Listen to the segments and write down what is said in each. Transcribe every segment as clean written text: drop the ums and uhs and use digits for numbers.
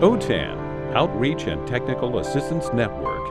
OTAN, Outreach and Technical Assistance Network.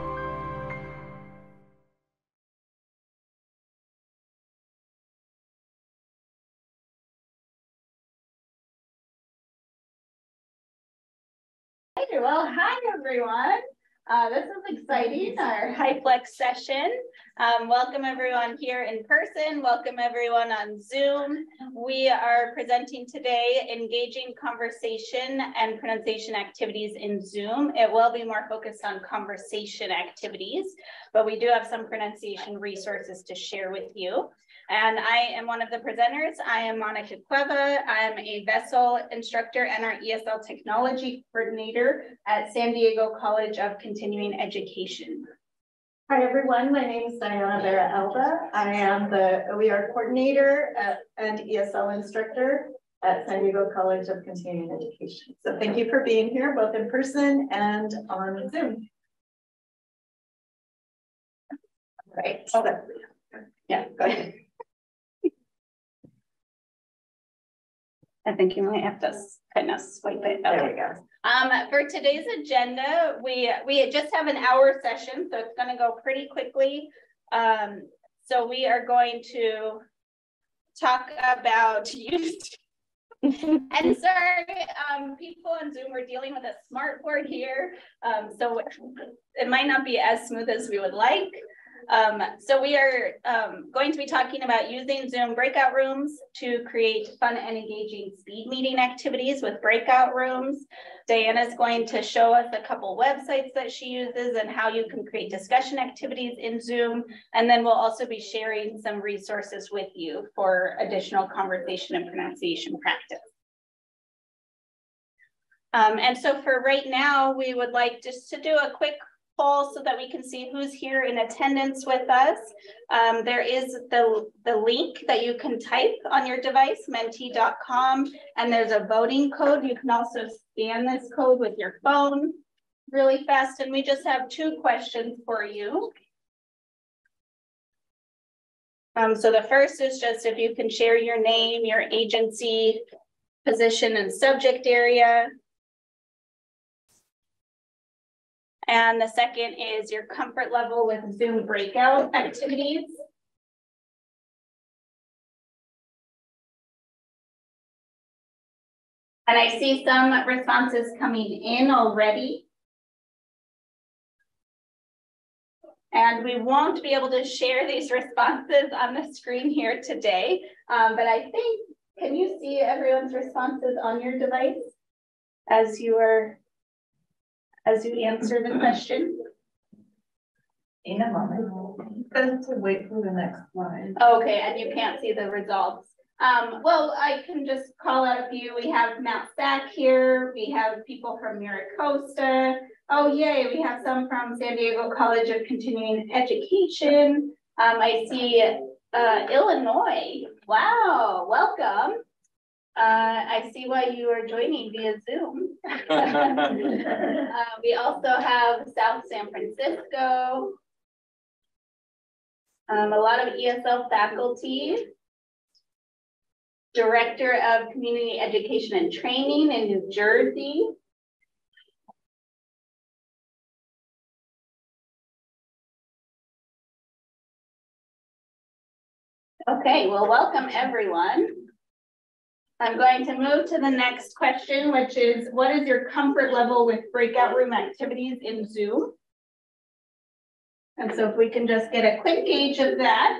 Well, hi everyone. This is exciting, our HyFlex session. Welcome everyone here in person. Welcome everyone on Zoom. We are presenting today engaging conversation and pronunciation activities in Zoom. It will be more focused on conversation activities, but we do have some pronunciation resources to share with you. And I am one of the presenters. I am Monica Cueva. I'm a vessel instructor and our ESL technology coordinator at San Diego College of Continuing Education. Hi everyone, my name is Vera-Alba. I am the OER coordinator and ESL instructor at San Diego College of Continuing Education. So thank you for being here, both in person and on Zoom. Right. Okay. Yeah, go ahead. I think you might have to kind of swipe it. Okay. There we go. For today's agenda, we just have an hour session, so it's going to go pretty quickly. So we are going to talk about use. And sorry, people on Zoom are dealing with a smart board here, so it might not be as smooth as we would like. So we are going to be talking about using Zoom breakout rooms to create fun and engaging speed meeting activities with breakout rooms. Diana is going to show us a couple websites that she uses and how you can create discussion activities in Zoom. And then we'll also be sharing some resources with you for additional conversation and pronunciation practice. And so for right now, we would like just to do a quick poll so that we can see who's here in attendance with us. There is the link that you can type on your device, menti.com, and there's a voting code. You can also scan this code with your phone really fast. And we just have 2 questions for you. So the first is just if you can share your name, your agency, position, and subject area. And the second is your comfort level with Zoom breakout activities. And I see some responses coming in already. And we won't be able to share these responses on the screen here today. But I think, can you see everyone's responses on your device as you answer the question? In a moment. Because to wait for the next slide. Okay, and you can't see the results. Well, I can just call out a few. We have Mount Sac here. We have people from Miracosta. Oh, yay, we have some from San Diego College of Continuing Education. I see Illinois. Wow, welcome. I see why you are joining via Zoom. We also have South San Francisco. A lot of ESL faculty. Director of Community Education and Training in New Jersey. Okay, well, welcome everyone. I'm going to move to the next question, which is, what is your comfort level with breakout room activities in Zoom? And so if we can just get a quick gauge of that.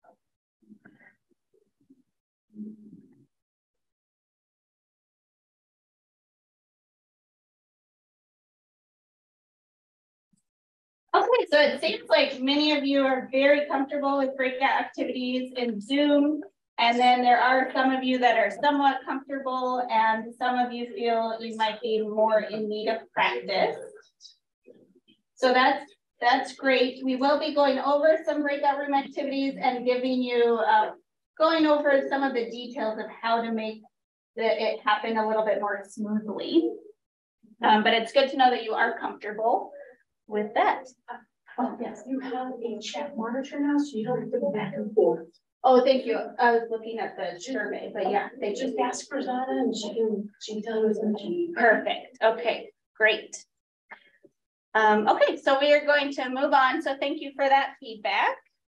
Okay, so it seems like many of you are very comfortable with breakout activities in Zoom. And then there are some of you that are somewhat comfortable, and some of you feel you might be more in need of practice. So that's great. We will be going over some breakout room activities and giving you, going over some of the details of how to make it happen a little bit more smoothly. But it's good to know that you are comfortable with that. Oh, yes, you have a chat monitor now, so you don't have to go back and forth. Oh, thank you. I was looking at the survey, but yeah, they Just ask for Zana and she can tell you as much. Perfect. Okay, Great. Okay, so we are going to move on. So thank you for that feedback.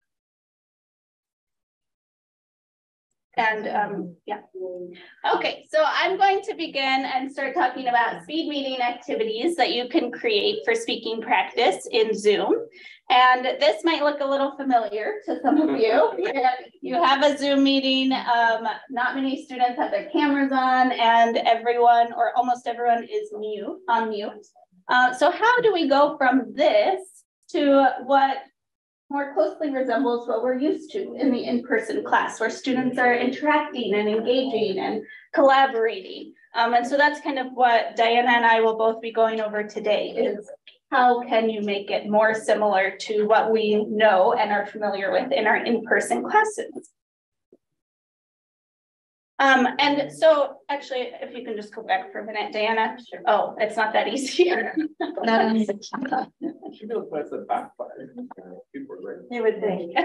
And yeah. Okay, so I'm going to begin and start talking about speed meeting activities that you can create for speaking practice in Zoom. And this might look a little familiar to some of you. You have a Zoom meeting, not many students have their cameras on, and everyone or almost everyone is on mute. So how do we go from this to what more closely resembles what we're used to in the in-person class, where students are interacting and engaging and collaborating? And so that's kind of what Diana and I will both be going over today, is how can you make it more similar to what we know and are familiar with in our in-person classes? And so actually, if you can just go back for a minute, Diana. Sure. Oh, it's not that easy. Not on the You would think.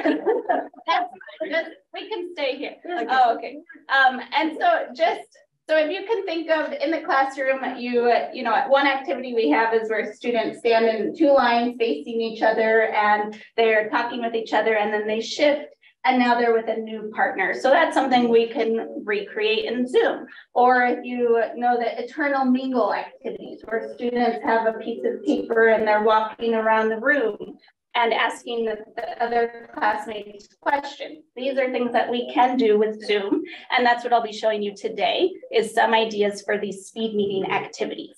We can stay here. Okay. Oh, okay. And so if you can think of in the classroom, you know, one activity we have is where students stand in two lines facing each other and they're talking with each other, and then they shift. And now they're with a new partner. So that's something we can recreate in Zoom. Or if you know the eternal mingle activities, where students have a piece of paper and they're walking around the room and asking the other classmates questions. These are things that we can do with Zoom. And that's what I'll be showing you today, is some ideas for these speed meeting activities.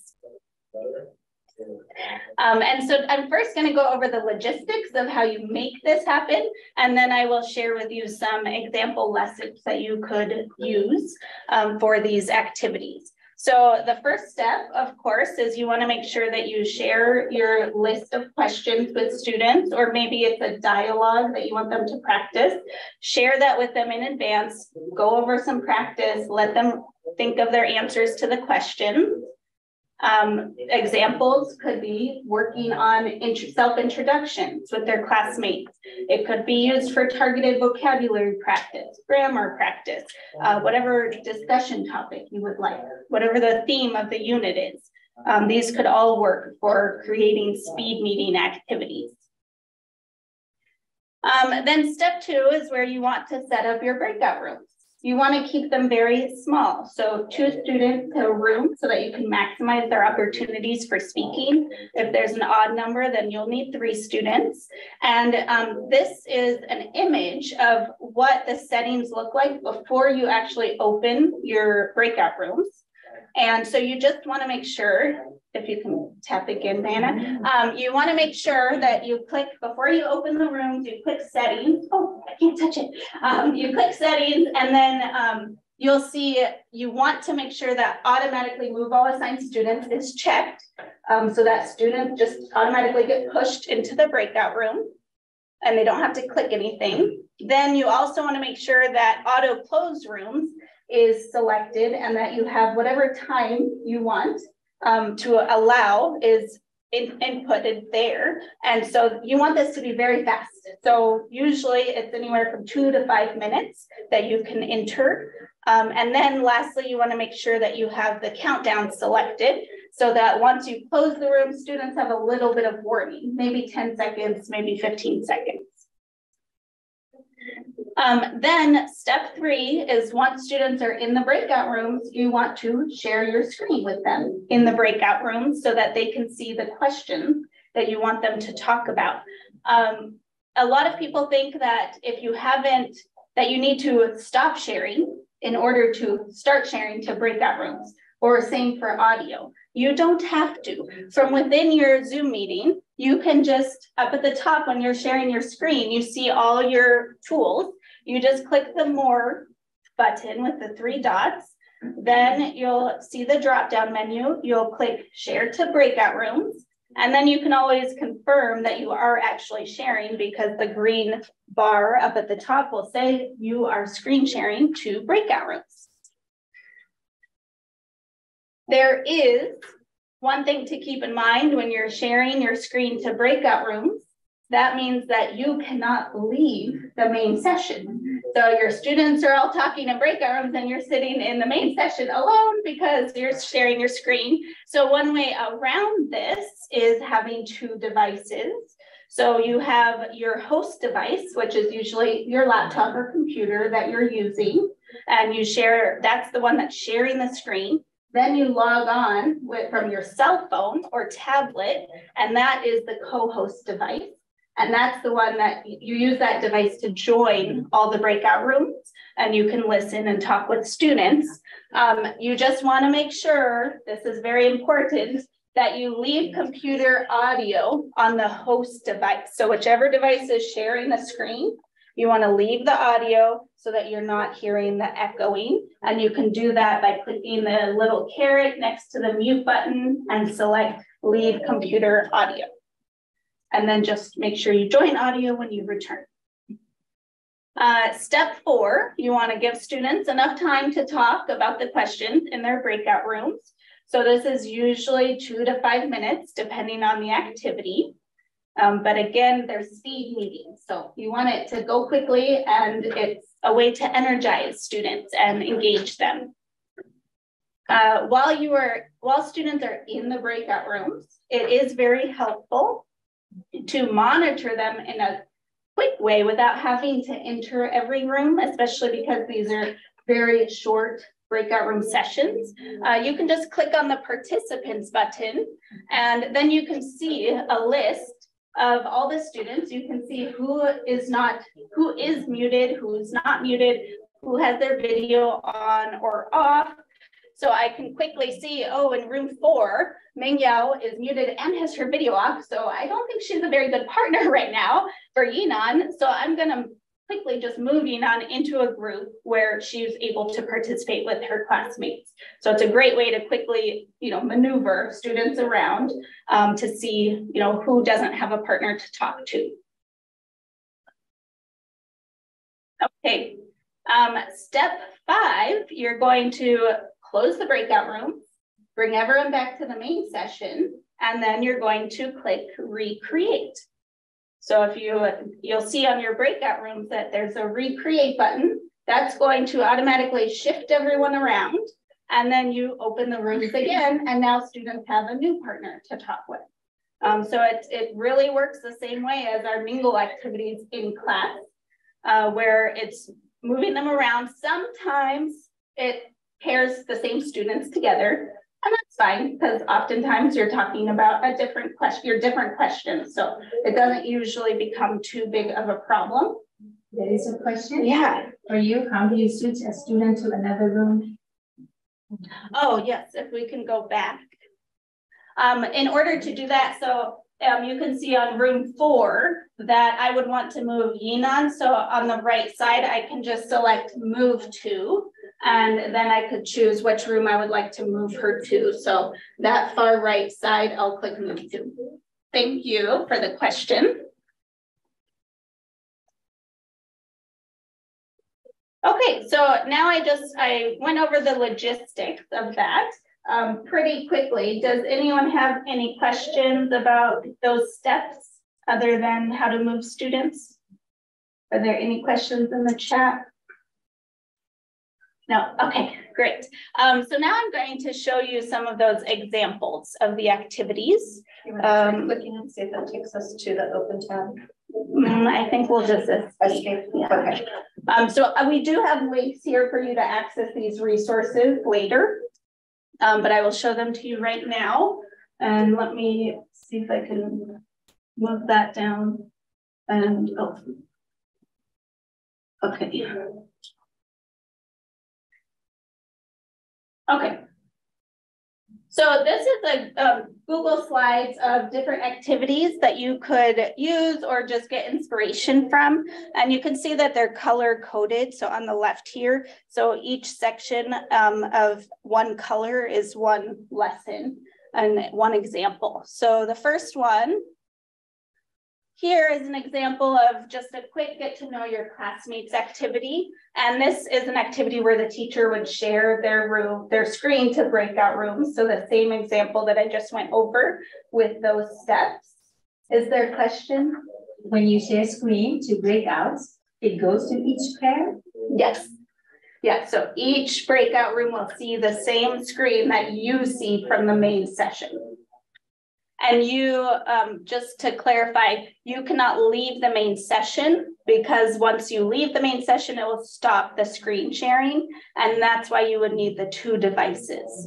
And so I'm first going to go over the logistics of how you make this happen, and then I will share with you some example lessons that you could use for these activities. So the first step, of course, is you want to make sure that you share your list of questions with students, or maybe it's a dialogue that you want them to practice. Share that with them in advance, go over some practice, let them think of their answers to the questions. Examples could be working on self-introductions with their classmates. It could be used for targeted vocabulary practice, grammar practice, whatever discussion topic you would like, whatever the theme of the unit is. These could all work for creating speed meeting activities. Then step 2 is where you want to set up your breakout rooms. You want to keep them very small. So 2 students per room so that you can maximize their opportunities for speaking. If there's an odd number, then you'll need 3 students. And this is an image of what the settings look like before you actually open your breakout rooms. And so you just want to make sure, if you can tap again, Diana, you want to make sure that you click, before you open the rooms, you click settings. Oh, I can't touch it. You click settings, and then you'll see you want to make sure that automatically move all assigned students is checked, so that students just automatically get pushed into the breakout room and they don't have to click anything. Then you also want to make sure that auto close rooms is selected, and that you have whatever time you want to allow is inputted there. And so you want this to be very fast. So usually it's anywhere from 2 to 5 minutes that you can enter. And then lastly, you want to make sure that you have the countdown selected, so that once you close the room, students have a little bit of warning, maybe 10 seconds, maybe 15 seconds. Then step 3 is, once students are in the breakout rooms, you want to share your screen with them in the breakout rooms so that they can see the questions that you want them to talk about. A lot of people think that if you haven't, that you need to stop sharing in order to start sharing to breakout rooms, or same for audio. You don't have to. From within your Zoom meeting, you can just, up at the top when you're sharing your screen, you see all your tools. You just click the More button with the 3 dots. Then you'll see the drop-down menu. You'll click Share to Breakout Rooms. And then you can always confirm that you are actually sharing, because the green bar up at the top will say you are screen sharing to breakout rooms. There is one thing to keep in mind when you're sharing your screen to breakout rooms. That means that you cannot leave the main session. So your students are all talking in breakout rooms and you're sitting in the main session alone because you're sharing your screen. So one way around this is having two devices. So you have your host device, which is usually your laptop or computer that you're using, and you share, that's the one that's sharing the screen. Then you log on from your cell phone or tablet, and that is the co-host device. And that's the one that you use that device to join all the breakout rooms, and you can listen and talk with students. You just want to make sure, this is very important, that you leave computer audio on the host device. So whichever device is sharing the screen, you want to leave the audio so that you're not hearing the echoing. And you can do that by clicking the little caret next to the mute button and select leave computer audio. And then just make sure you join audio when you return. Step 4, you want to give students enough time to talk about the questions in their breakout rooms. So this is usually 2 to 5 minutes, depending on the activity. But again, they're speed meetings. So you want it to go quickly, and it's a way to energize students and engage them. While students are in the breakout rooms, it is very helpful to monitor them in a quick way without having to enter every room, especially because these are very short breakout room sessions. You can just click on the participants button, and then you can see a list of all the students. You can see who is muted, who's not muted, who has their video on or off. So I can quickly see, oh, in room 4, Ming Yao is muted and has her video off. So I don't think she's a very good partner right now for Yinan. So I'm gonna quickly just move Yinan into a group where she's able to participate with her classmates. So it's a great way to quickly, maneuver students around to see, who doesn't have a partner to talk to. Okay, step 5, you're going to close the breakout room, bring everyone back to the main session, and then you're going to click recreate. So if you'll see on your breakout rooms that there's a recreate button, that's going to automatically shift everyone around, and then you open the rooms again, and now students have a new partner to talk with. So it really works the same way as our mingle activities in class, where it's moving them around. Sometimes it pairs the same students together, and that's fine, because oftentimes you're talking about a different question, your different questions. So it doesn't usually become too big of a problem. There is a question. Yeah. For you, how do you switch a student to another room? Oh, yes, if we can go back. In order to do that, so you can see on room 4 that I would want to move Yinan. So on the right side, I can just select move to, and then I could choose which room I would like to move her to. So that far right side, I'll click move to. Thank you for the question. Okay, so now I went over the logistics of that pretty quickly. Does anyone have any questions about those steps other than how to move students? Are there any questions in the chat? No, okay, great. So now I'm going to show you some of those examples of the activities. Looking and see if that takes us to the open tab. I think we'll just escape. Yeah. Okay. So we do have links here for you to access these resources later, but I will show them to you right now. And let me see if I can move that down. And okay. Okay. So this is a Google Slides of different activities that you could use or just get inspiration from. And you can see that they're color coded. So on the left here, so each section of one color is one lesson and one example. So the first one here is an example of just a quick get to know your classmates activity. And this is an activity where the teacher would share their screen to breakout rooms. So the same example that I just went over with those steps. Is there a question? When you share screen to breakouts, It goes to each pair? Yes. Yeah, so each breakout room will see the same screen that you see from the main session. And you, just to clarify, you cannot leave the main session because once you leave the main session, it will stop the screen sharing. And that's why you would need the 2 devices.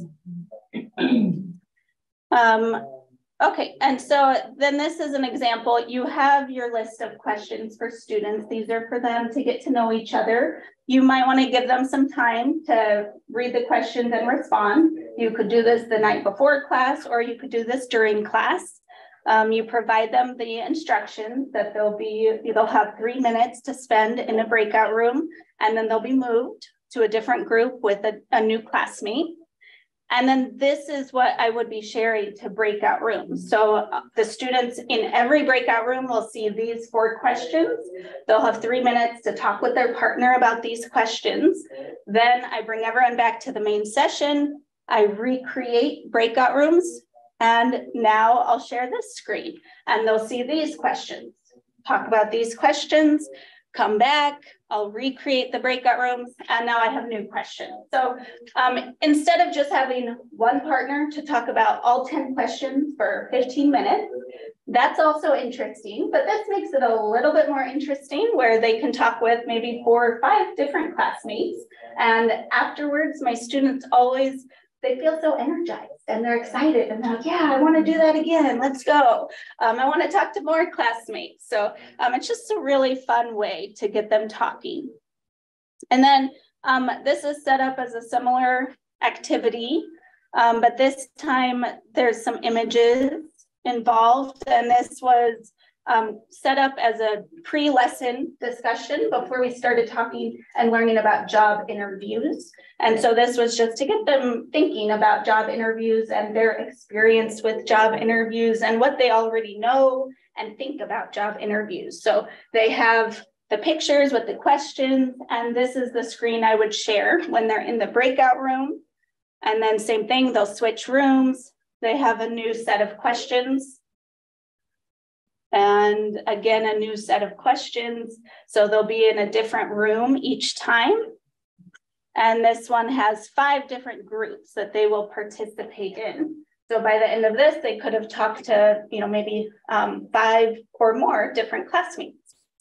Okay, and so then this is an example. You have your list of questions for students. These are for them to get to know each other. You might want to give them some time to read the questions and respond. You could do this the night before class, or you could do this during class. You provide them the instructions that they'll have 3 minutes to spend in a breakout room, and then they'll be moved to a different group with a new classmate. And then this is what I would be sharing to breakout rooms. So the students in every breakout room will see these 4 questions. They'll have 3 minutes to talk with their partner about these questions. Then I bring everyone back to the main session. I recreate breakout rooms. And now I'll share this screen and they'll see these questions. Talk about these questions, come back, I'll recreate the breakout rooms, and now I have new questions. So instead of just having one partner to talk about all 10 questions for 15 minutes, that's also interesting, but this makes it a little bit more interesting where they can talk with maybe 4 or 5 different classmates. And afterwards, my students always, they feel so energized and they're excited and they're like, yeah, I want to do that again. Let's go. I want to talk to more classmates. So it's just a really fun way to get them talking. And then this is set up as a similar activity, but this time there's some images involved. And this was set up as a pre-lesson discussion before we started talking and learning about job interviews. And so this was just to get them thinking about job interviews and their experience with job interviews and what they already know and think about job interviews. So they have the pictures with the questions, and this is the screen I would share when they're in the breakout room. And then same thing, they'll switch rooms. They have a new set of questions. And again, a new set of questions. So they'll be in a different room each time. And this one has 5 different groups that they will participate in. So by the end of this, they could have talked to, maybe 5 or more different classmates.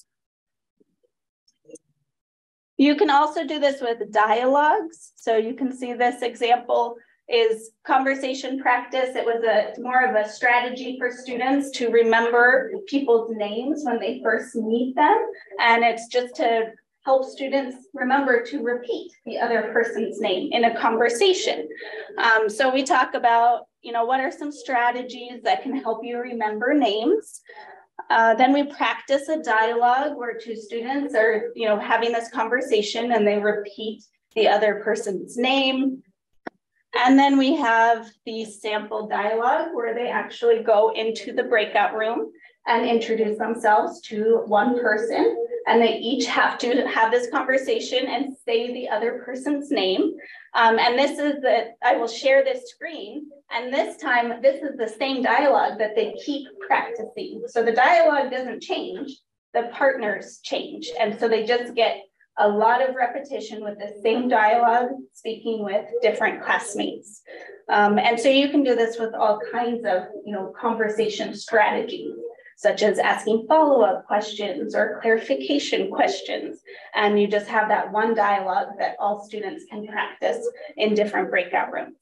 You can also do this with dialogues. So you can see this example is conversation practice. It was more of a strategy for students to remember people's names when they first meet them. And it's just to help students remember to repeat the other person's name in a conversation. So we talk about, what are some strategies that can help you remember names? Then we practice a dialogue where 2 students are, having this conversation and they repeat the other person's name. And then we have the sample dialogue where they actually go into the breakout room and introduce themselves to one person. And they each have to have this conversation and say the other person's name. And this is I will share this screen. And this time, this is the same dialogue that they keep practicing. So the dialogue doesn't change, the partners change. And so they just get a lot of repetition with the same dialogue, speaking with different classmates. And so you can do this with all kinds of, conversation strategies, such as asking follow-up questions or clarification questions. And you just have that one dialogue that all students can practice in different breakout rooms.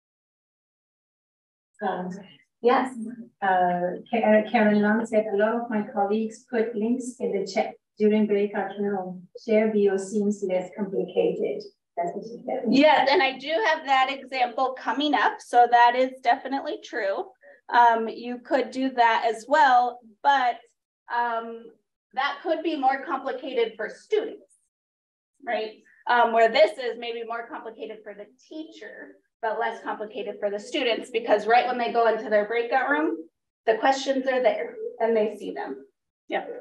Yes. Karen Long said a lot of my colleagues put links in the chat during breakout room. Share view seems less complicated. That's what she said. Yes, and I do have that example coming up. So that is definitely true. You could do that as well, but that could be more complicated for students, right? Where this is maybe more complicated for the teacher, but less complicated for the students, because right when they go into their breakout room, the questions are there and they see them. Yep.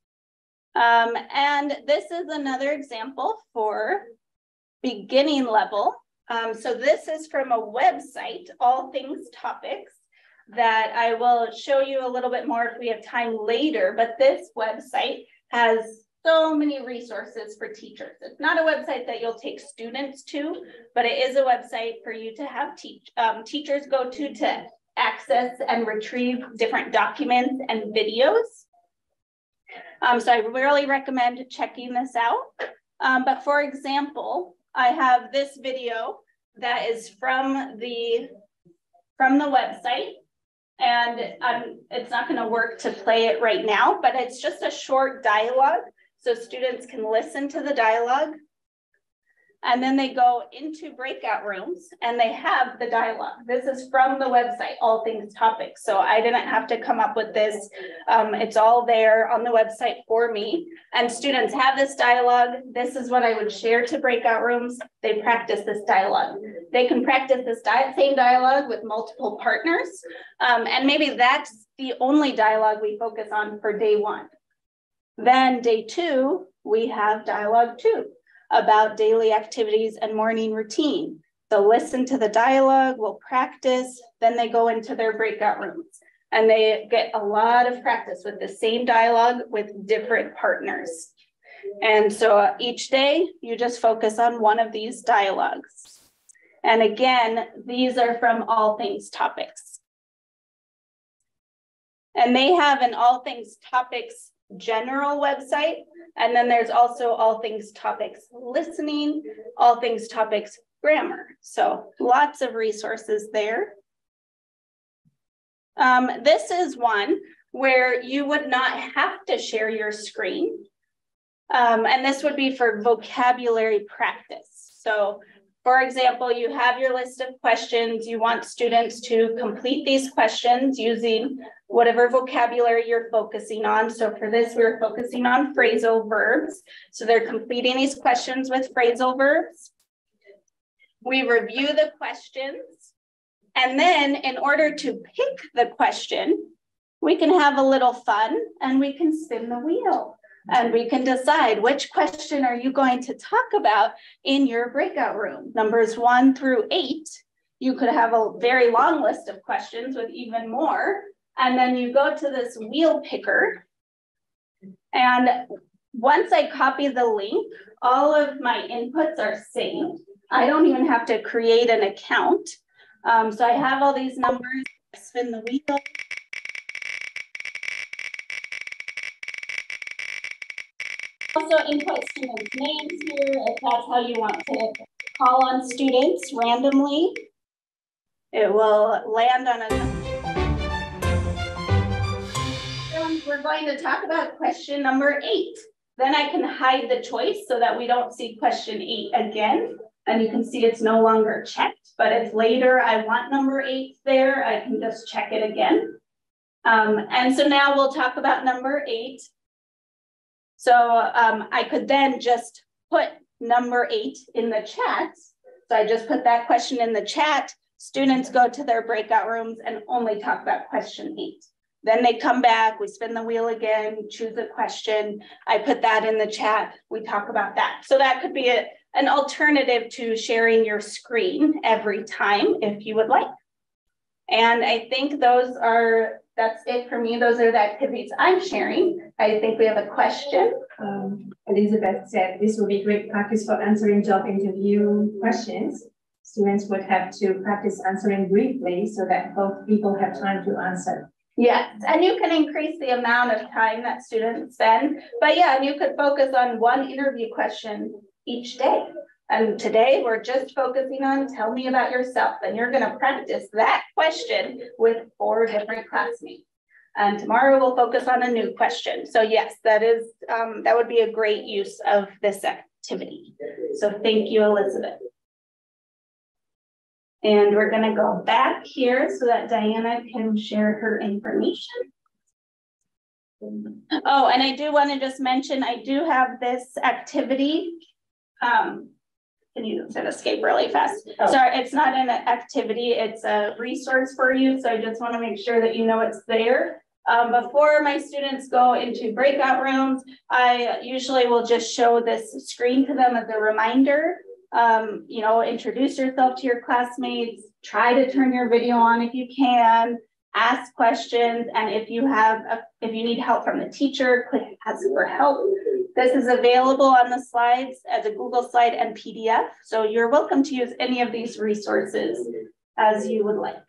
And this is another example for beginning level. So this is from a website, All Things Topics, that I will show you a little bit more if we have time later, but this website has so many resources for teachers. It's not a website that you'll take students to, but it is a website for you to have teachers go to access and retrieve different documents and videos. So I really recommend checking this out. But for example, I have this video that is from the website, and it's not going to work to play it right now, but it's just a short dialogue so students can listen to the dialogue. And then they go into breakout rooms and they have the dialogue. This is from the website, All Things Topics. So I didn't have to come up with this. It's all there on the website for me. And students have this dialogue. This is what I would share to breakout rooms. They practice this dialogue. They can practice this same dialogue with multiple partners. And maybe that's the only dialogue we focus on for day one. Then day two, we have dialogue 2. About daily activities and morning routine. They'll listen to the dialogue, we'll practice, then they go into their breakout rooms and they get a lot of practice with the same dialogue with different partners. And so each day you just focus on one of these dialogues. And again, these are from All Things Topics. And they have an All Things Topics general website. And then there's also All Things Topics Listening, All Things Topics Grammar. So lots of resources there. This is one where you would not have to share your screen. And this would be for vocabulary practice. So for example, you have your list of questions. You want students to complete these questions using whatever vocabulary you're focusing on. So for this, we're focusing on phrasal verbs. So they're completing these questions with phrasal verbs. We review the questions. And then in order to pick the question, we can have a little fun and we can spin the wheel. And we can decide which question are you going to talk about in your breakout room. Numbers 1 through 8, you could have a very long list of questions with even more. And then you go to this wheel picker. And once I copy the link, all of my inputs are saved. I don't even have to create an account. So I have all these numbers, spin the wheel. Also input students' names here if that's how you want to call on students randomly. It will land on a. We're going to talk about question number 8. Then I can hide the choice so that we don't see question 8 again. And you can see it's no longer checked, but if later I want number 8 there, I can just check it again. And so now we'll talk about number 8. So I could then just put number 8 in the chat. So I just put that question in the chat. Students go to their breakout rooms and only talk about question 8. Then they come back, we spin the wheel again, choose a question. I put that in the chat, we talk about that. So that could be an alternative to sharing your screen every time if you would like. And I think that's it for me. Those are the activities I'm sharing. I think we have a question. Elizabeth said this will be great practice for answering job interview questions. Students would have to practice answering briefly so that both people have time to answer. Yes, and you can increase the amount of time that students spend. But yeah, you could focus on one interview question each day. And today we're just focusing on tell me about yourself. And you're going to practice that question with 4 different classmates. And tomorrow we'll focus on a new question. So yes, that would be a great use of this activity. So thank you, Elizabeth. And we're going to go back here so that Diana can share her information. Oh, and I do want to just mention, I do have this activity. Can you escape really fast? Oh. Sorry, it's not an activity, it's a resource for you. So I just want to make sure that you know it's there. Before my students go into breakout rooms, I usually will just show this screen to them as a reminder. Introduce yourself to your classmates, try to turn your video on if you can, ask questions, and if you need help from the teacher, click ask for help. This is available on the slides as a Google slide and PDF. So you're welcome to use any of these resources as you would like.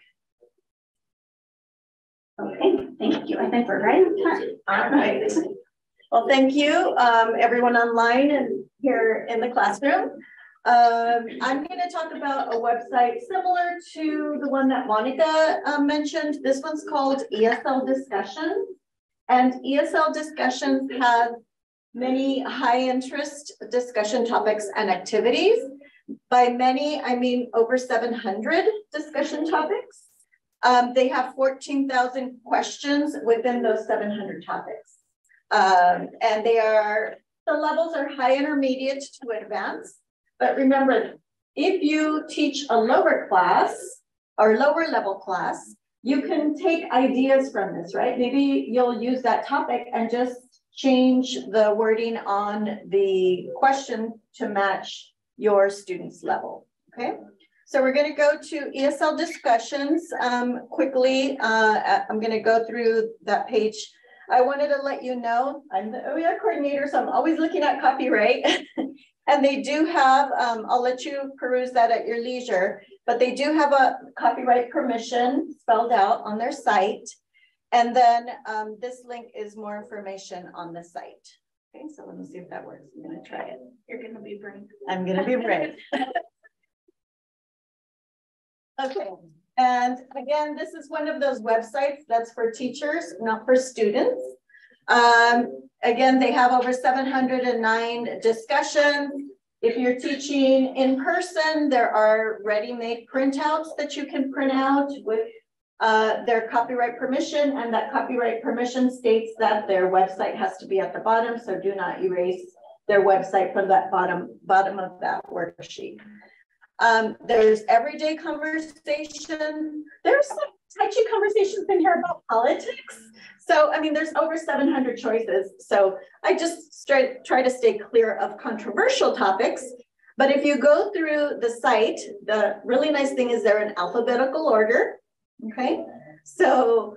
Okay, thank you. I think we're right on time. All right. Well, thank you, everyone online and here in the classroom. I'm going to talk about a website similar to the one that Monica mentioned. This one's called ESL Discussions. And ESL Discussions has many high interest discussion topics and activities. By many, I mean over 700 discussion topics. They have 14,000 questions within those 700 topics. And the levels are high, intermediate to advanced. But remember, if you teach a lower class or lower level class, you can take ideas from this, right? Maybe you'll use that topic and just change the wording on the question to match your student's level, okay? So we're going to go to ESL discussions quickly. I'm going to go through that page. I wanted to let you know, I'm the OER coordinator, so I'm always looking at copyright. And they do have, I'll let you peruse that at your leisure, but they do have a copyright permission spelled out on their site. And then this link is more information on the site. Okay, so let me see if that works. I'm going to try it. You're going to be brave. I'm going to be brave. Okay, and again, this is one of those websites that's for teachers, not for students. Again, they have over 709 discussions. If you're teaching in person, there are ready-made printouts that you can print out with their copyright permission, and that copyright permission states that their website has to be at the bottom, so do not erase their website from that bottom of that worksheet. There's everyday conversation. There's some touchy conversations in here about politics. So, I mean, there's over 700 choices. So I just try to stay clear of controversial topics. But if you go through the site, the really nice thing is they're in alphabetical order. Okay. So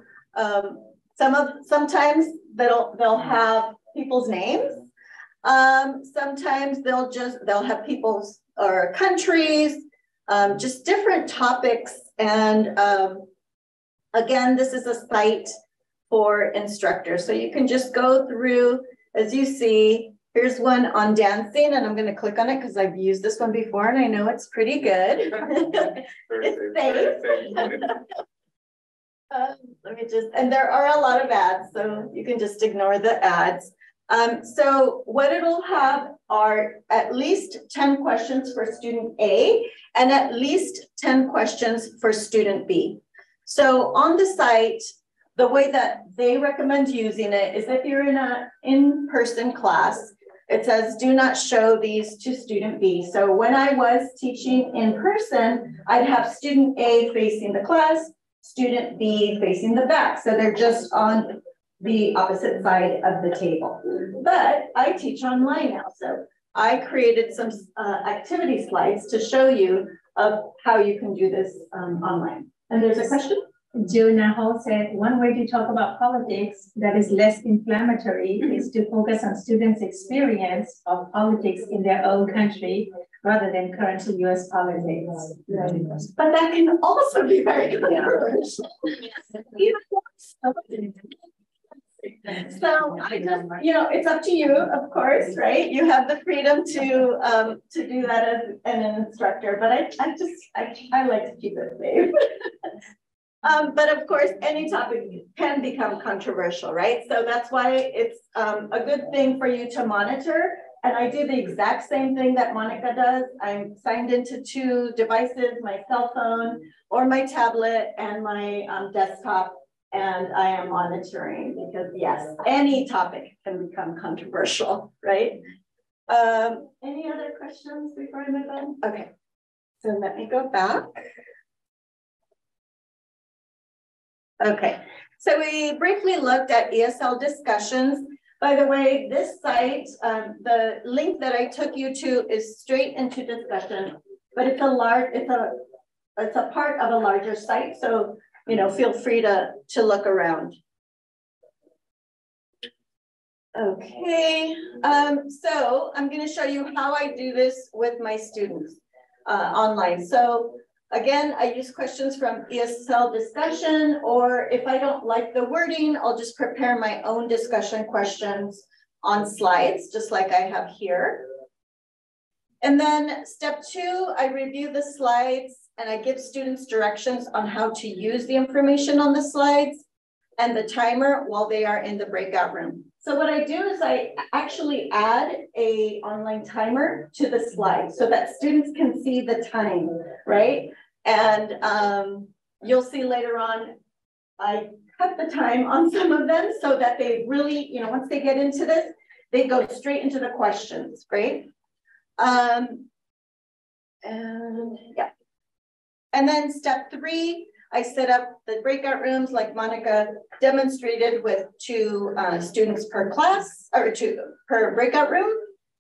sometimes they'll have people's names. Sometimes they'll have people's or countries, just different topics. And again, this is a site for instructors. So you can just go through, as you see, here's one on dancing, and I'm going to click on it because I've used this one before and I know it's pretty good. It's safe. Let me just, and there are a lot of ads, so you can just ignore the ads. So what it'll have are at least 10 questions for student A and at least 10 questions for student B. So on the site, the way that they recommend using it is if you're in an in-person class, it says, do not show these to student B. So when I was teaching in person, I'd have student A facing the class, student B facing the back. So they're just on the opposite side of the table. But I teach online now. So I created some activity slides to show you of how you can do this online. And there's a question? Jonah Hall said, one way to talk about politics that is less inflammatory is to focus on students' experience of politics in their own country rather than current US politics. But that can also be very controversial. So I just, it's up to you, of course, right? You have the freedom to do that as an instructor, but I like to keep it safe. But of course, any topic can become controversial, right? So that's why it's a good thing for you to monitor. And I do the exact same thing that Monica does. I'm signed into 2 devices, my cell phone or my tablet and my desktop. And I am monitoring because yes, any topic can become controversial, right? Any other questions before I move on? Okay, so let me go back. Okay, so we briefly looked at ESL discussions. By the way, this site, the link that I took you to is straight into discussion, but it's a part of a larger site. So feel free to look around. Okay, so I'm going to show you how I do this with my students online. So again, I use questions from ESL discussion, or if I don't like the wording, I'll just prepare my own discussion questions on slides, just like I have here. And then step 2, I review the slides and I give students directions on how to use the information on the slides and the timer while they are in the breakout room. So what I do is I actually add a online timer to the slide so that students can see the time, right? And you'll see later on, I cut the time on some of them so that they really, you know, once they get into this, they go straight into the questions, right? And yeah. And then step 3, I set up the breakout rooms like Monica demonstrated with 2 students per class or 2 per breakout room.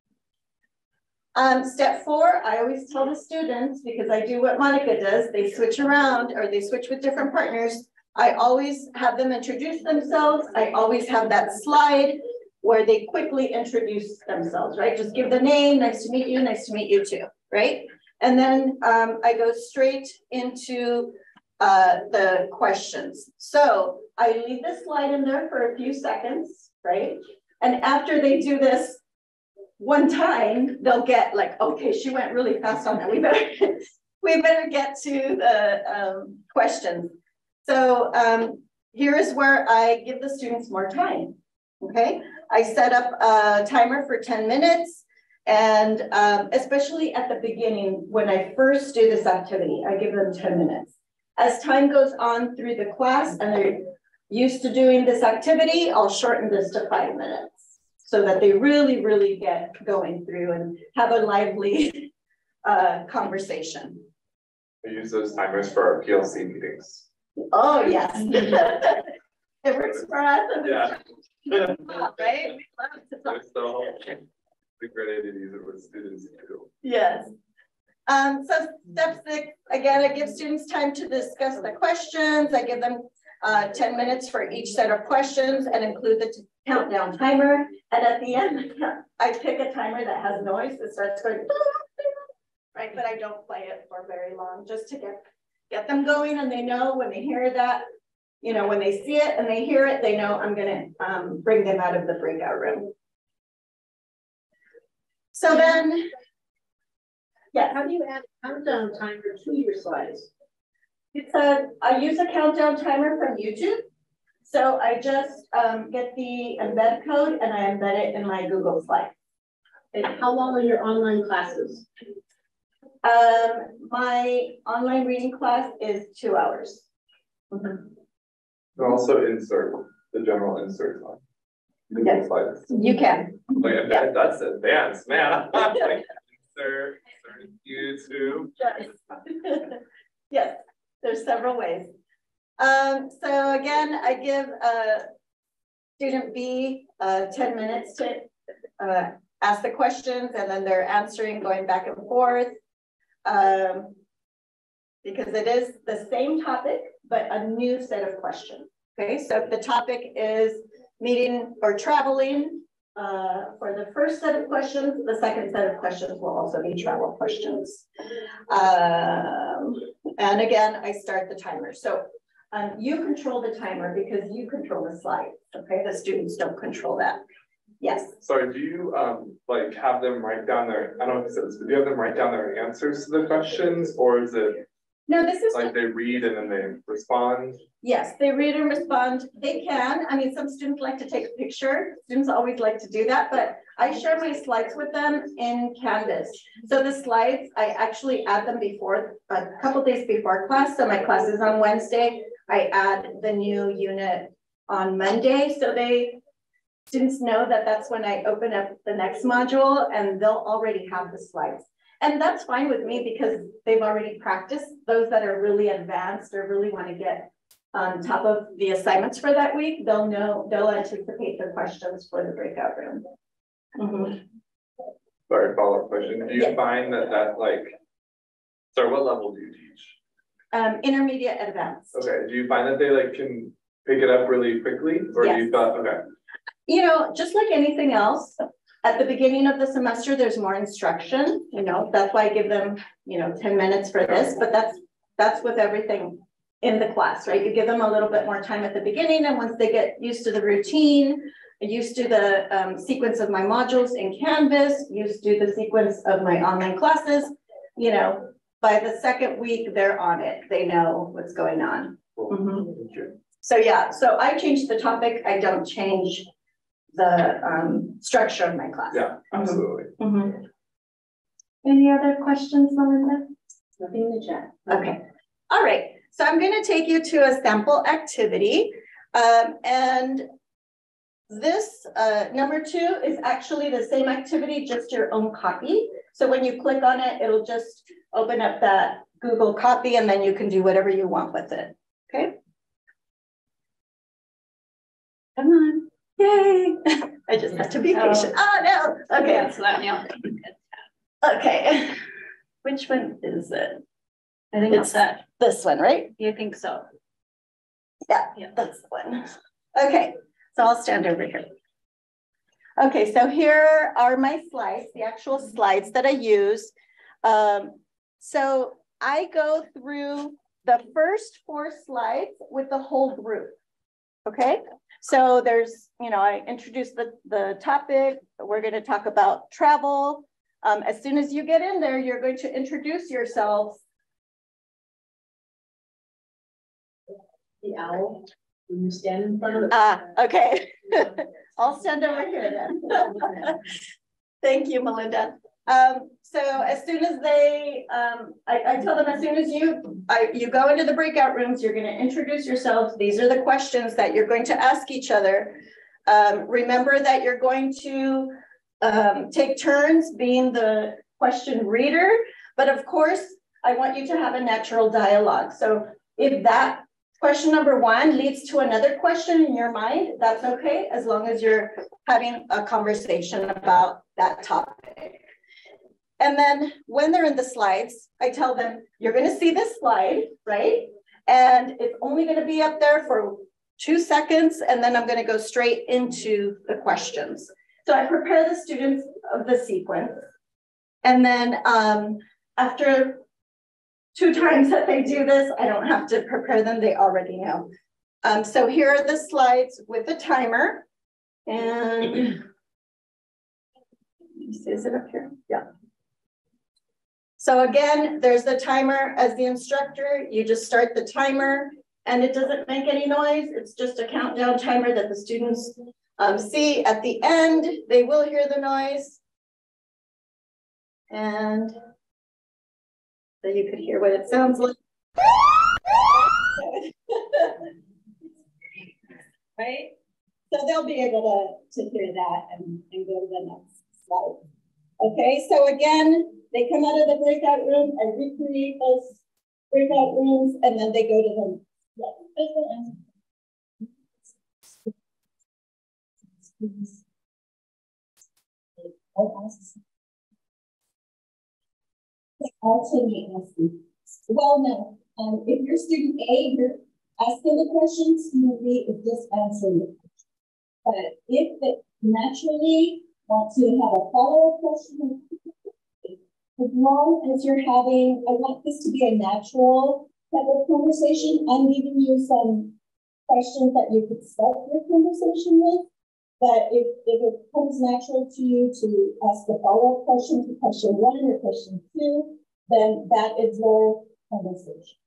Step 4, I always tell the students, because I do what Monica does, they switch around or they switch with different partners. I always have them introduce themselves. I always have that slide where they quickly introduce themselves, right? Just give the name, nice to meet you too, right? And then I go straight into the questions. So I leave the slide in there for a few seconds, right? And after they do this one time, they'll get like, okay, she went really fast on that. We better get to the questions. So here is where I give the students more time, okay? I set up a timer for 10 minutes. And especially at the beginning, when I first do this activity, I give them 10 minutes. As time goes on through the class and they're used to doing this activity, I'll shorten this to 5 minutes so that they really, really get going through and have a lively conversation. I use those timers for our PLC meetings. Oh, yes. It works for us. Yeah. Right? We love to talk. So the great idea to use it with students too. Yes. So step 6, again, I give students time to discuss the questions. I give them 10 minutes for each set of questions and include the countdown timer. And at the end, I pick a timer that has noise that starts going, right? But I don't play it for very long, just to get them going. And they know when they hear that, you know, when they see it and they hear it, they know I'm going to bring them out of the breakout room. So then, yeah. How do you add a countdown timer to your slides? I use a countdown timer from YouTube. So I just get the embed code and I embed it in my Google slide. And how long are your online classes? My online reading class is 2 hours. And also insert the general insert line. Yes, Slides. you can. Like, yeah. That's advanced, man. Like, insert YouTube. Yes. Yes, there's several ways. So again, I give student B 10 minutes to ask the questions, and then they're answering, going back and forth. Because it is the same topic, but a new set of questions. Okay, so if the topic is meeting or traveling, for the first set of questions, the second set of questions will also be travel questions. And again, I start the timer. So you control the timer because you control the slide. Okay, the students don't control that. Yes. Sorry, do you like have them write down their, I don't know if you said this, but do you have them write down their answers to the questions, or is it No, this is like they read and then they respond? Yes, they read and respond. They can. I mean, some students like to take a picture. Students always like to do that, but I share my slides with them in Canvas. So the slides, I actually add them before, a couple days before class. So my class is on Wednesday. I add the new unit on Monday. So students know that that's when I open up the next module and they'll already have the slides. And that's fine with me because they've already practiced. Those that are really advanced or really want to get on top of the assignments for that week, they'll anticipate the questions for the breakout room. Mm-hmm. Sorry, follow-up question. Do you find that like, sorry, what level do you teach? Intermediate advanced. Okay, do you find that they like can pick it up really quickly, or yes. do you thought, okay. You know, just like anything else, at the beginning of the semester, there's more instruction, you know, that's why I give them, you know, 10 minutes for this, but that's with everything in the class, right? You give them a little bit more time at the beginning, and once they get used to the routine, used to the sequence of my modules in Canvas, used to the sequence of my online classes, you know, by the second week, they're on it. They know what's going on. So yeah, so I changed the topic. I don't change the structure of my class. Yeah, absolutely. Any other questions, Melinda? Nothing in the chat. Okay. All right. So I'm going to take you to a sample activity. And this number 2 is actually the same activity, just your own copy. So when you click on it, it'll just open up that Google copy, and then you can do whatever you want with it. Okay. Come on. Yay. I just have to be patient. Oh, no. Okay. That's not now. Okay. Which one is it? I think it's that. This one, right? You think so? Yeah, that's the one. Okay, so I'll stand over here. Okay, so here are my slides, the actual slides that I use. So I go through the first 4 slides with the whole group. Okay, so there's, you know, I introduce the topic. We're going to talk about travel. As soon as you get in there, you're going to introduce yourselves. The owl, when you stand in front of it. Okay. I'll stand over here then. Thank you, Melinda. So as soon as they, I tell them, as soon as you go into the breakout rooms, you're going to introduce yourselves. These are the questions that you're going to ask each other. Remember that you're going to take turns being the question reader, but of course, I want you to have a natural dialogue. So if that question number 1 leads to another question in your mind, that's okay, as long as you're having a conversation about that topic. And then when they're in the slides, I tell them, you're going to see this slide, right? And it's only going to be up there for 2 seconds, and then I'm going to go straight into the questions. So I prepare the students of the sequence. And then after 2 times that they do this, I don't have to prepare them, they already know. So here are the slides with the timer. And is it up here? Yeah. So again, there's the timer. As the instructor, you just start the timer, and it doesn't make any noise. It's just a countdown timer that the students see. At the end, they will hear the noise. And so you could hear what it sounds like. Right? So they'll be able to hear that and go to the next slide. Okay, so again, they come out of the breakout room, I recreate those breakout rooms, and then they go to them. Alternate asking. Well, no. If you're student A, you're asking the question. Student B is just answering the question. But if they naturally want to have a follow-up question, as long as you're having, I want this to be a natural type of conversation. I'm giving you some questions that you could start your conversation with. But if it comes natural to you to ask a follow-up question to question 1 or question 2, then that is your conversation.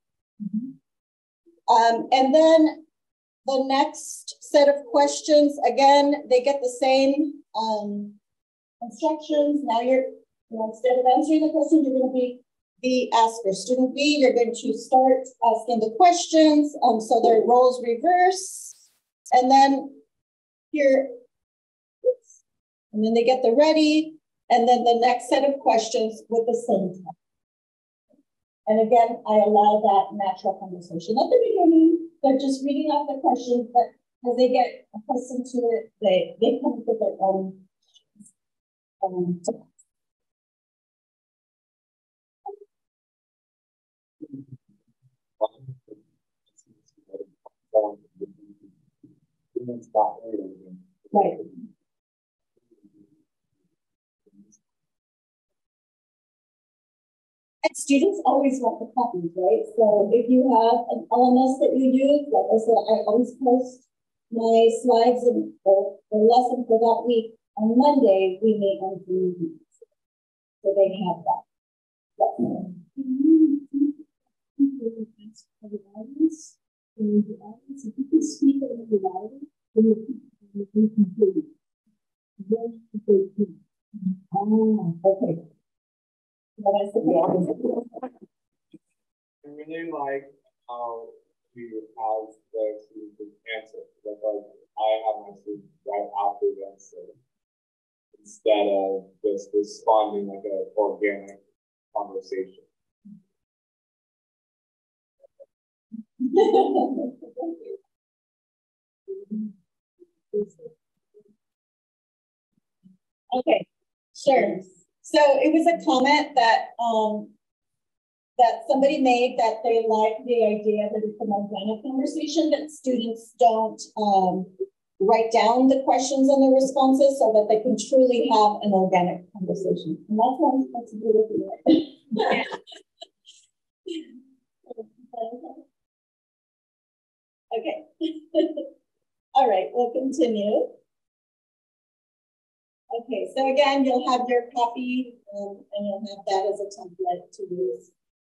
And then the next set of questions, again, they get the same instructions. Now instead of answering the question, you're going to be the asker. Student B, you're going to start asking the questions. So their roles reverse. And then here, and then they get the ready, and then the next set of questions with the same time. And again, I allow that natural conversation. At the beginning, they're just reading off the questions, but as they get accustomed to it, they come up with their own questions. Right. And students always want the copies, right? So if you have an LMS that you use, like I said, I always post my slides and the lesson for that week. On Monday, we meet on Zoom. So they have that. If you can speak a little louder, then you can hear you. Okay. I really like how you have the students answer. Like I have my students right after the answer instead of just responding like an organic conversation. Okay, sure. So it was a comment that that somebody made that they like the idea that it's an organic conversation, that students don't write down the questions and the responses so that they can truly have an organic conversation. And that's what I'm supposed to do with you. Okay. All right, we'll continue. Okay, so again, you'll have your copy and you'll have that as a template to use.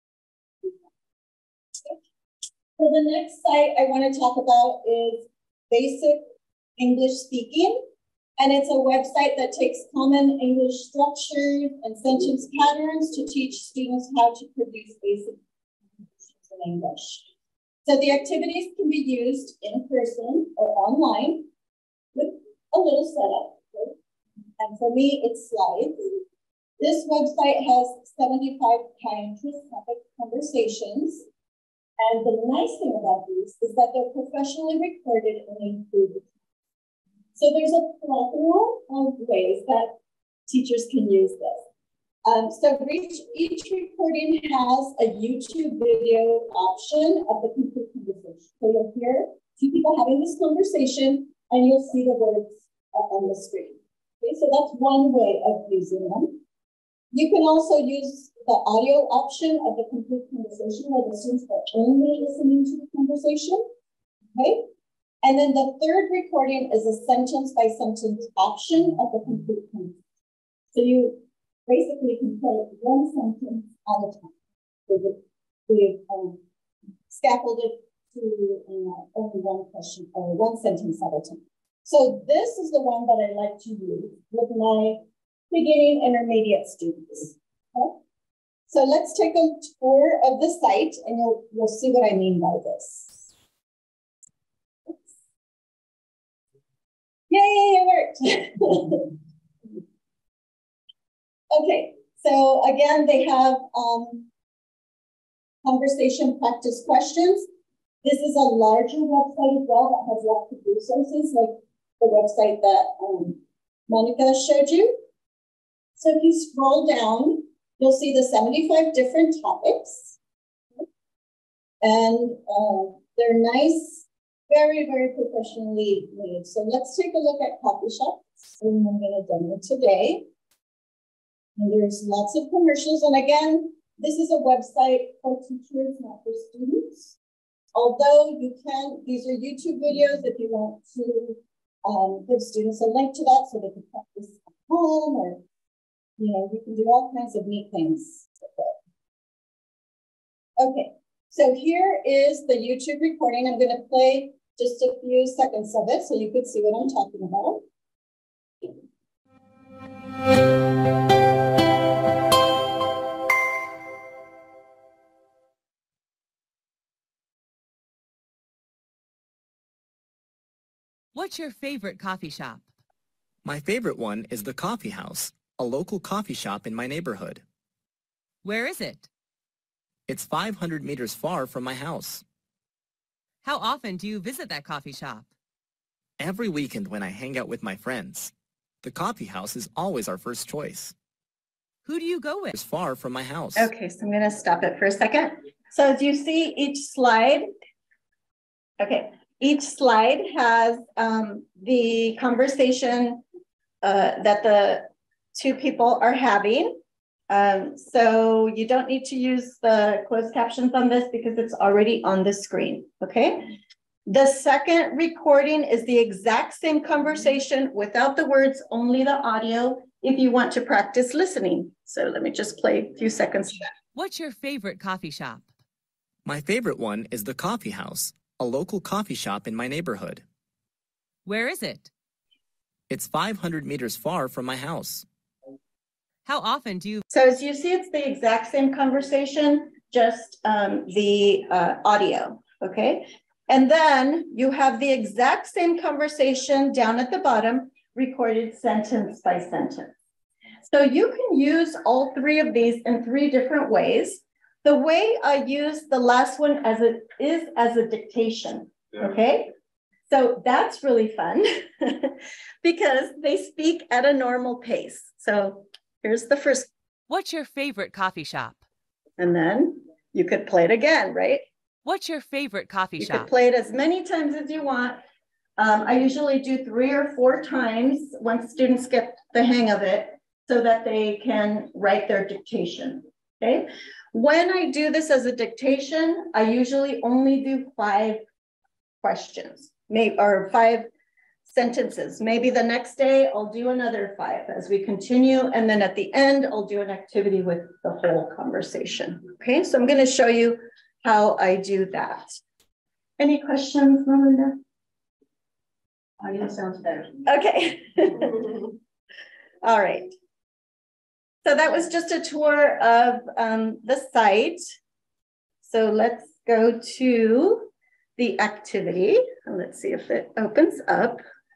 So the next site I want to talk about is Basic English Speaking. And it's a website that takes common English structures and sentence patterns to teach students how to produce basic sentences in English. So the activities can be used in person or online with a little setup. Right? And for me, it's slides. This website has 75 high-interest topic conversations. And the nice thing about these is that they're professionally recorded and included. So there's a plethora of ways that teachers can use this. So each recording has a YouTube video option of the complete conversation. So you'll hear two people having this conversation and you'll see the words on the screen. Okay, so that's one way of using them. You can also use the audio option of the complete conversation where the students are only listening to the conversation. Okay. And then the third recording is a sentence by sentence option of the complete conversation. So you basically can play one sentence at a time. So we've scaffolded to only one question or one sentence at a time. So this is the one that I like to use with my beginning intermediate students. Okay? So let's take a tour of the site and you'll see what I mean by this. Yay, it worked. Okay, so again, they have conversation practice questions. This is a larger website as well that has lots of resources like the website that Monica showed you. So if you scroll down, you'll see the 75 different topics. And they're nice, very, very professionally made. So let's take a look at coffee shops. And I'm going to demo today. And there's lots of commercials. And again, this is a website for teachers, not for students. Although you can, these are YouTube videos if you want to give students a link to that so they can practice at home, or you can do all kinds of neat things. Okay, so here is the YouTube recording. I'm going to play just a few seconds of it so you could see what I'm talking about. What's your favorite coffee shop? My favorite one is the Coffee House, a local coffee shop in my neighborhood. Where is it? It's 500 meters far from my house. How often do you visit that coffee shop? Every weekend when I hang out with my friends. The Coffee House is always our first choice. Who do you go with? It's far from my house. Okay, so I'm going to stop it for a second. So as you see each slide, okay, Each slide has the conversation that the two people are having. So you don't need to use the closed captions on this because it's already on the screen, okay? The second recording is the exact same conversation without the words, only the audio, if you want to practice listening. So let me just play a few seconds. What's your favorite coffee shop? My favorite one is the Coffee House, a local coffee shop in my neighborhood. Where is it? It's 500 meters far from my house. How often do you... So as you see, it's the exact same conversation, just the audio, okay? And then you have the exact same conversation down at the bottom, recorded sentence by sentence. So you can use all three of these in three different ways. The way I use the last one as a dictation, okay? So that's really fun because they speak at a normal pace. So here's the first. What's your favorite coffee shop? And then you could play it again, right? What's your favorite coffee You shop? could play it as many times as you want. I usually do 3 or 4 times once students get the hang of it so that they can write their dictation, okay? When I do this as a dictation, I usually only do 5 questions, or 5 sentences. Maybe the next day I'll do another 5 as we continue. And then at the end, I'll do an activity with the whole conversation. Okay, so I'm going to show you how I do that. Any questions, Melinda? Audio sounds better. Okay. All right. So that was just a tour of the site. So let's go to the activity. And let's see if it opens up.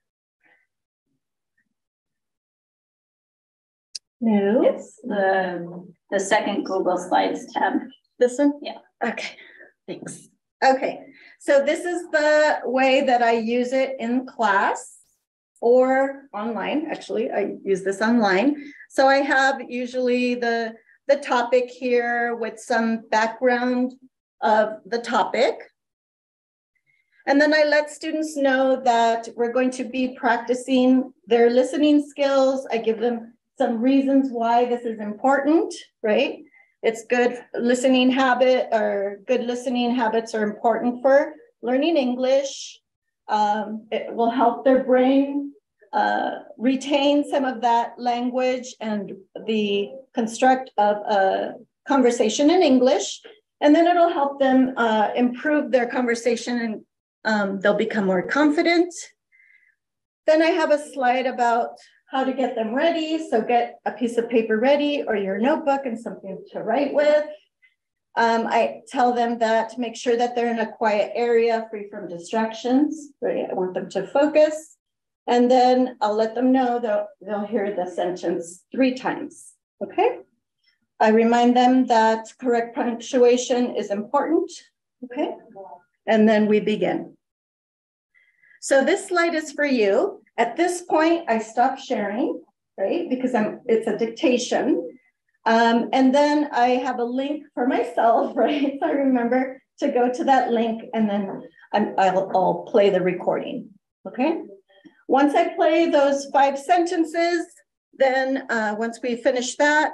No. It's the second Google Slides tab. This one? Yeah. Okay, thanks. Okay, so this is the way that I use it in class or online. Actually, I use this online. So I have usually the topic here with some background of the topic. And then I let students know that we're going to be practicing their listening skills. I give them some reasons why this is important, right? It's good listening habit, or good listening habits are important for learning English. It will help their brain retain some of that language and the construct of a conversation in English. And then it'll help them improve their conversation and they'll become more confident. Then I have a slide about how to get them ready. So get a piece of paper ready or your notebook and something to write with. I tell them that make sure that they're in a quiet area free from distractions. Right? I want them to focus. And then I'll let them know that they'll hear the sentence 3 times, okay? I remind them that correct punctuation is important, okay? And then we begin. So this slide is for you. At this point, I stop sharing, right? Because it's a dictation. And then I have a link for myself, right? So I remember to go to that link and then I'll play the recording, okay? Once I play those 5 sentences, then once we finish that,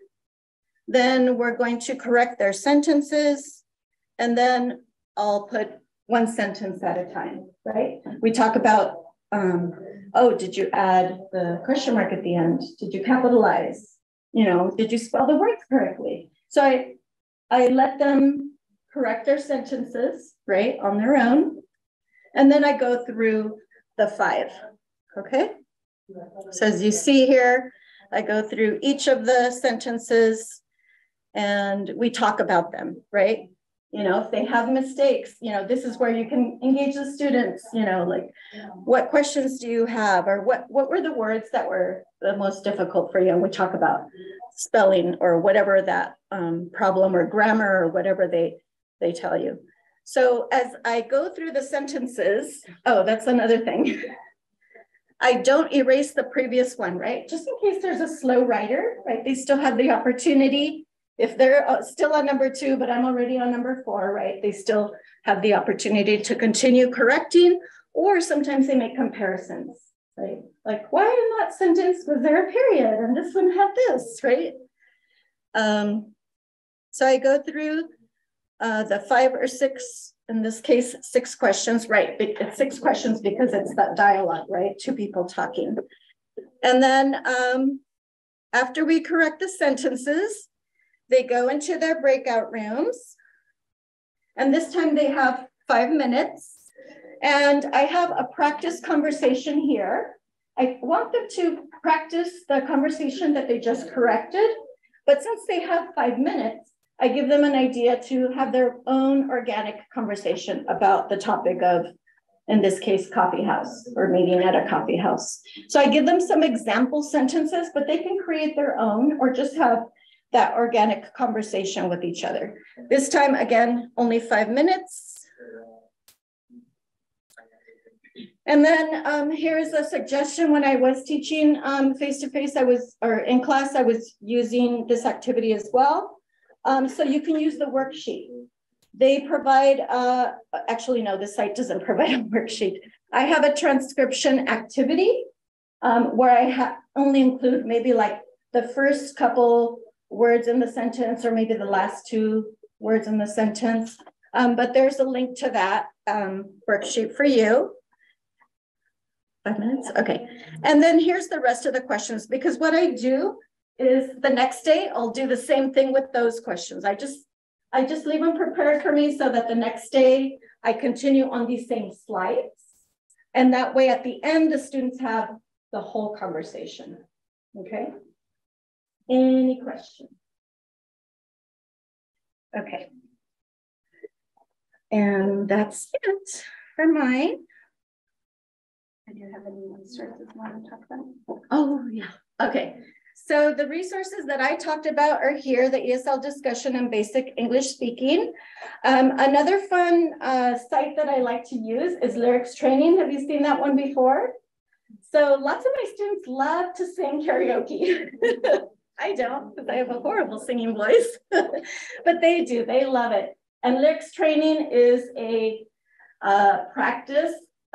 then we're going to correct their sentences. And then I'll put 1 sentence at a time, right? We talk about, oh, did you add the question mark at the end? Did you capitalize? You know, did you spell the words correctly? So I let them correct their sentences, right, on their own. And then I go through the 5, okay? So as you see here, I go through each of the sentences and we talk about them, right? You know, if they have mistakes, you know, this is where you can engage the students, you know, like what questions do you have, or what were the words that were the most difficult for you? And we talk about spelling or whatever that problem or grammar or whatever they tell you. So as I go through the sentences, oh, that's another thing. I don't erase the previous one, right? Just in case there's a slow writer, right? They still have the opportunity if they're still on number 2, but I'm already on number 4, right? They still have the opportunity to continue correcting, or sometimes they make comparisons, right? Like, why in that sentence was there a period and this one had this, right? So I go through the 5 or 6, in this case, 6 questions, right? It's 6 questions because it's that dialogue, right? 2 people talking. And then after we correct the sentences, they go into their breakout rooms. And this time they have 5 minutes. And I have a practice conversation here. I want them to practice the conversation that they just corrected. But since they have 5 minutes, I give them an idea to have their own organic conversation about the topic of, in this case, coffee house or meeting at a coffee house. So I give them some example sentences, but they can create their own or just have that organic conversation with each other. This time, again, only 5 minutes. And then here's a suggestion. When I was teaching face-to-face, or in class, I was using this activity as well. So you can use the worksheet. They provide, actually, no, the site doesn't provide a worksheet. I have a transcription activity where I only include maybe like the first couple words in the sentence or maybe the last 2 words in the sentence. But there's a link to that worksheet for you. 5 minutes, okay. And then here's the rest of the questions, because what I do is the next day, I'll do the same thing with those questions. I just leave them prepared for me so that the next day I continue on these same slides. And that way at the end, the students have the whole conversation, okay? Any questions? Okay. And that's it for mine. I do have any resources you want to talk about? Oh, yeah. Okay. So the resources that I talked about are here, the ESL discussion on basic English speaking. Another fun site that I like to use is Lyrics Training. Have you seen that one before? So lots of my students love to sing karaoke. I don't, because I have a horrible singing voice, but they do, they love it. And Lyrics Training is a practice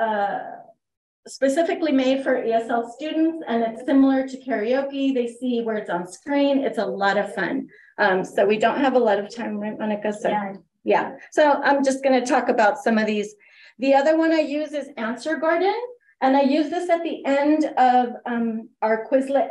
specifically made for ESL students, and it's similar to karaoke. They see words on screen. It's a lot of fun. So we don't have a lot of time, right, Monica? So, yeah. So I'm just going to talk about some of these. The other one I use is Answer Garden, and I use this at the end of our Quizlet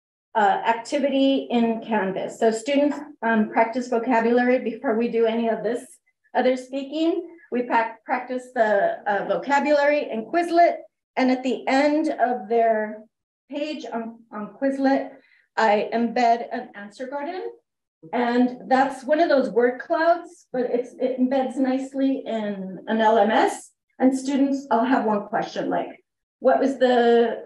activity in Canvas. So students practice vocabulary before we do any of this other speaking. We practice the vocabulary in Quizlet. And at the end of their page on Quizlet, I embed an answer garden. And that's one of those word clouds, but it embeds nicely in an LMS. And students, I'll have one question like, what was the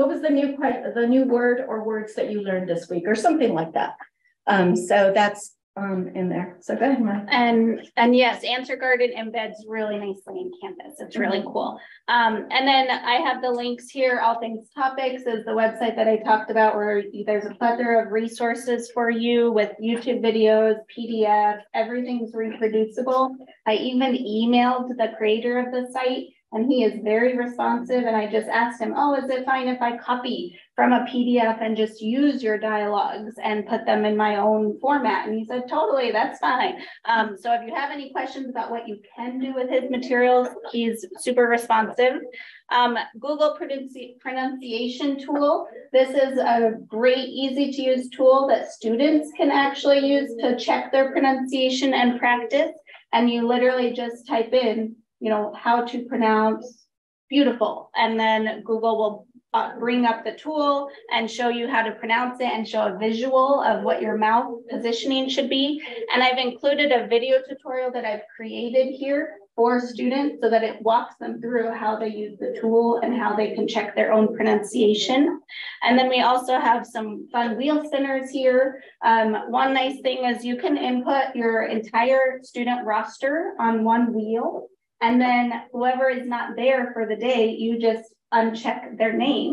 new word or words that you learned this week or something like that. So that's in there. So go ahead, Mike. And yes, Answer Garden embeds really nicely in Canvas. It's really cool. And then I have the links here. All Things Topics is the website that I talked about, where there's a plethora of resources for you with YouTube videos, PDF, everything's reproducible. I even emailed the creator of the site, and he is very responsive. And I just asked him, oh, is it fine if I copy from a PDF and just use your dialogues and put them in my own format? And he said, totally, that's fine. So if you have any questions about what you can do with his materials, he's super responsive. Google pronunciation tool. This is a great, easy to use tool that students can actually use to check their pronunciation and practice. And you literally just type in, you know, how to pronounce beautiful, and then Google will bring up the tool and show you how to pronounce it and show a visual of what your mouth positioning should be. And I've included a video tutorial that I've created here for students so that it walks them through how they use the tool and how they can check their own pronunciation. And then we also have some fun wheel spinners here. One nice thing is you can input your entire student roster on one wheel. And then whoever is not there for the day, you just uncheck their name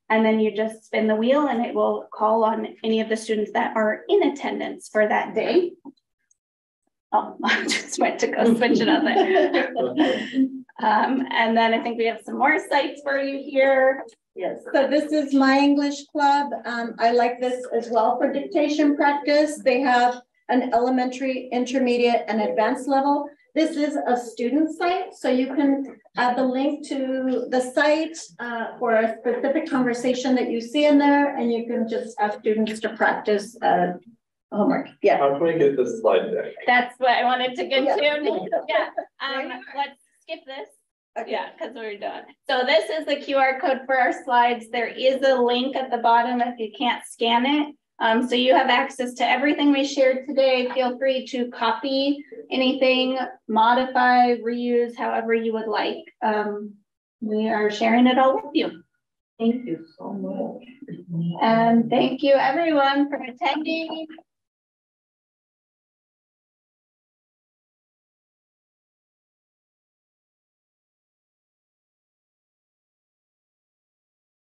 And then you just spin the wheel and it will call on any of the students that are in attendance for that day. Oh, I just went to go switch it up there. And then I think we have some more sites for you here. Yes, so this is My English Club. I like this as well for dictation practice. They have an elementary, intermediate, and advanced level. This is a student site, so you can add the link to the site for a specific conversation that you see in there, and you can just ask students to practice homework. Yeah. How can we get this slide deck? That's what I wanted to get to. Yeah. Let's skip this. Okay. Yeah, because we're done. So this is the QR code for our slides. There is a link at the bottom if you can't scan it. So you have access to everything we shared today. Feel free to copy anything, modify, reuse, however you would like. We are sharing it all with you. Thank you so much. And thank you everyone for attending.